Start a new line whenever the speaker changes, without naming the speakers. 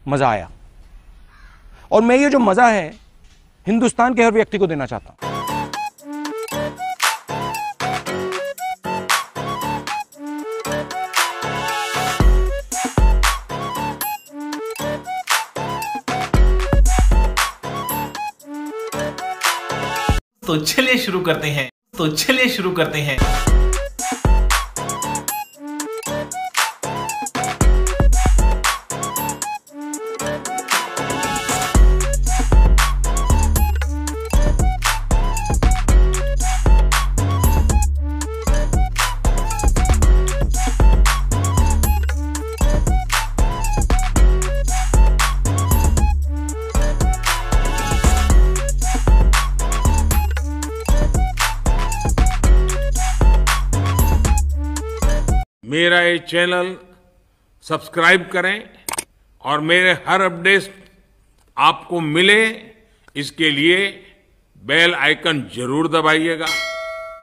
मजा आया। और मैं ये जो मजा है हिंदुस्तान के हर व्यक्ति को देना चाहता हूं।
तो चलिए शुरू करते हैं।
मेरा ये चैनल सब्सक्राइब करें और मेरे हर अपडेट आपको मिले, इसके लिए बेल आइकन जरूर दबाइएगा।